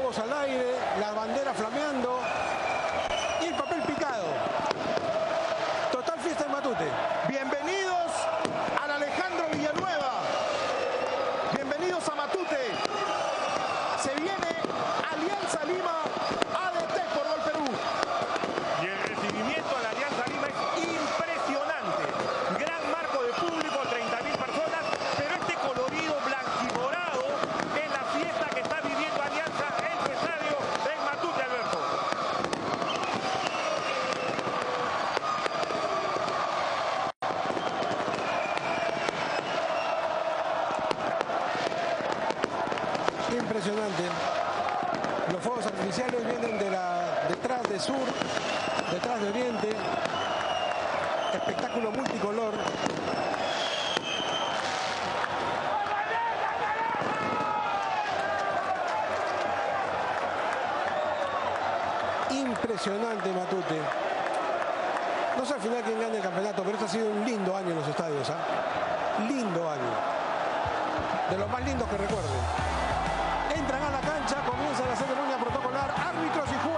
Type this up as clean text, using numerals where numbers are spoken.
globos al aire, las banderas flameando y el papel picado. Total fiesta en Matute. Bienvenidos al Alejandro Villanueva. Bienvenidos a Matute. Se viene Alianza Lima ADT por Gol Perú. Y el recibimiento a la Alianza Lima es impresionante. Gran marco de público, 30.000 personas, pero este colorido blanquimorado es la fiesta que está viviendo Alianza en su estadio en Matute, Alberto. Impresionante. Los fuegos artificiales vienen detrás de sur, detrás de oriente. Espectáculo multicolor. Impresionante Matute. No sé al final quién gana el campeonato, pero este ha sido un lindo año en los estadios. Lindo año. De los más lindos que recuerden. Entran a la cancha, comienza la ceremonia protocolar, árbitros y jugadores.